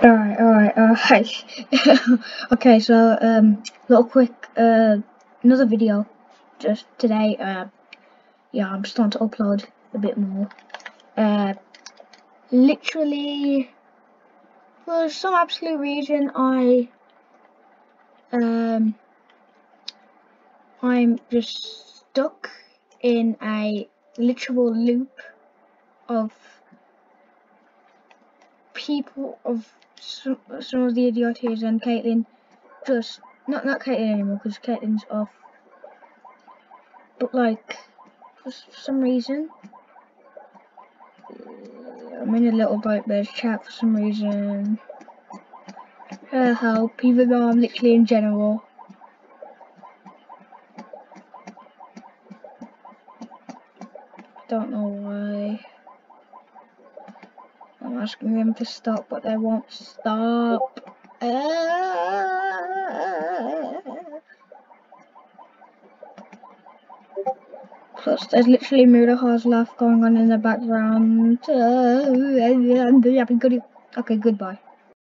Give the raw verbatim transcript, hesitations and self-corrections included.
Alright, alright, alright. Okay, so, um, little quick, uh, another video just today. Uh, yeah, I'm starting to upload a bit more. Uh, literally, for some absolute reason, I, um, I'm just stuck in a literal loop of people, of some, some of the idioteerz and Caitlin. Just not not Caitlin anymore because Caitlin's off. But like, for some reason, I'm in a little Bright Birds chat for some reason. Uh, help, even though I'm literally in general. Don't know why. I'm asking them to stop, but they won't stop. Uh, Plus, there's literally Murder's laugh going on in the background. Uh, okay, goodbye.